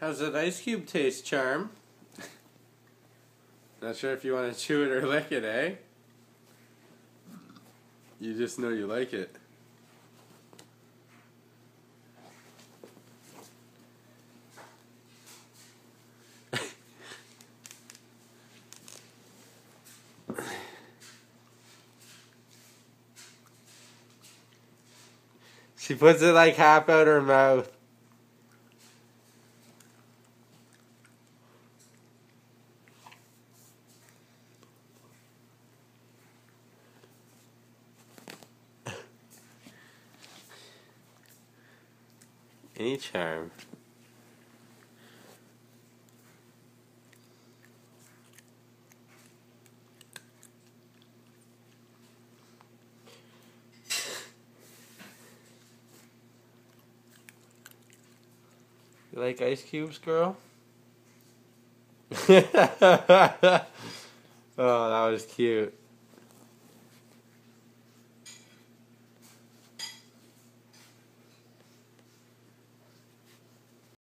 How's that ice cube taste, Charm? Not sure if you want to chew it or lick it, eh? You just know you like it. She puts it like half out her mouth. Any Charm. You like ice cubes, girl? Oh, that was cute.